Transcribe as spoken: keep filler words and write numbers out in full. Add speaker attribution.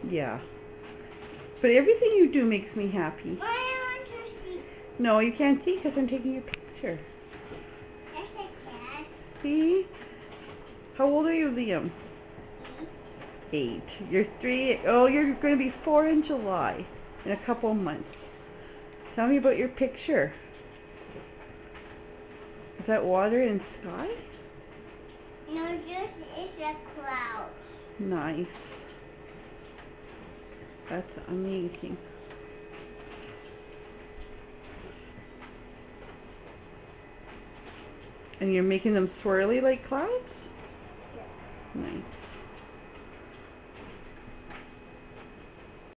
Speaker 1: Yeah. But everything you do makes me happy.
Speaker 2: I want to see.
Speaker 1: No, you can't see because I'm taking your picture.
Speaker 2: Yes, I can.
Speaker 1: See? How old are you, Liam?
Speaker 2: Eat.
Speaker 1: Eight. You're three. Oh, you're going to be four in July. In a couple months. Tell me about your picture. Is that water and sky?
Speaker 2: No, just it's a clouds.
Speaker 1: Nice. That's amazing. And you're making them swirly like clouds?